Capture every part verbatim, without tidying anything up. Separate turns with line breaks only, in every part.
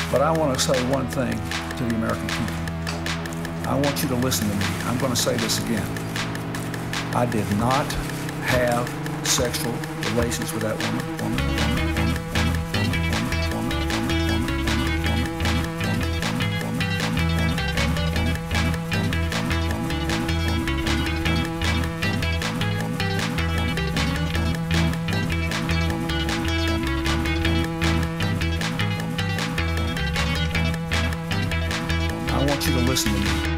But I want to say one thing to the American people. I want you to listen to me. I'm going to say this again. I did not have sexual relations with that woman. woman, woman, woman, woman, I want you to listen to me.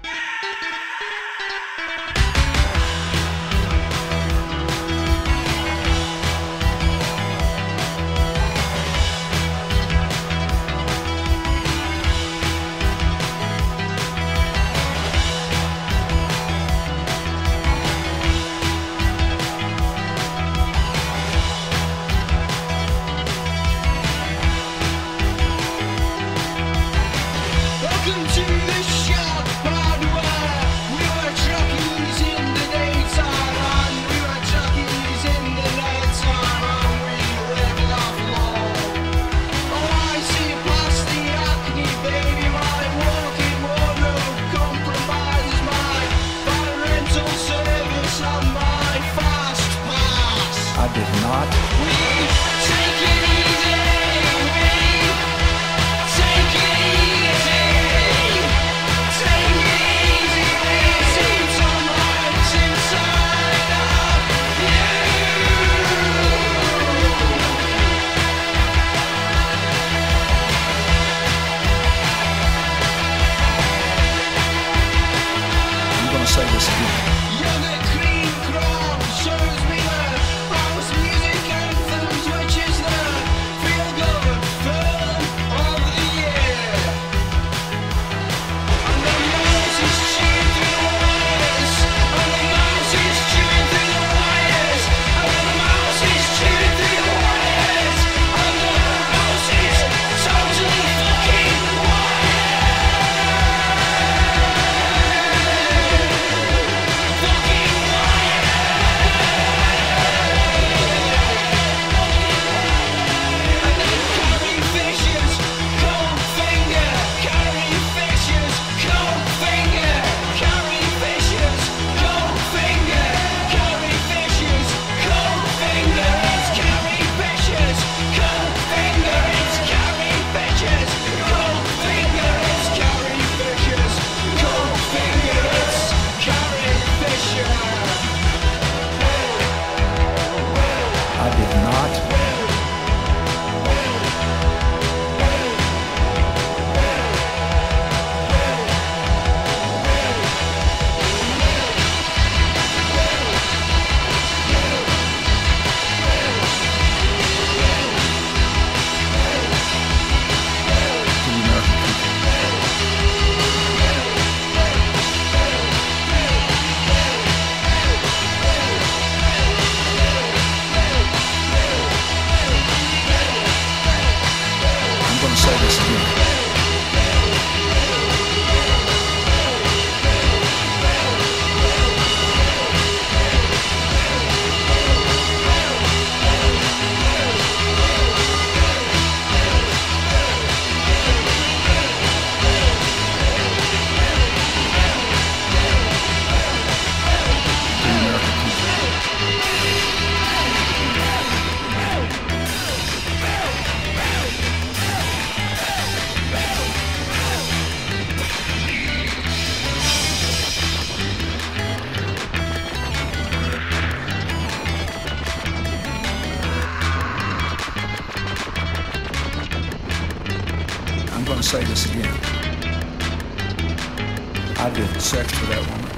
I did not. We take it easy. We take it easy. Take it easy. This is so much inside of you. I'm gonna say this again. You're the clean crown, shows me the music anthems, which is the feel-good film of the year. And the mouse is chewing through the wires. And the mouse is chewing through the wires. And the mouse is chewing through the wires. And the mouse is totally fucking I did not. Say this again. I'm going to say this again. I did sex with that woman.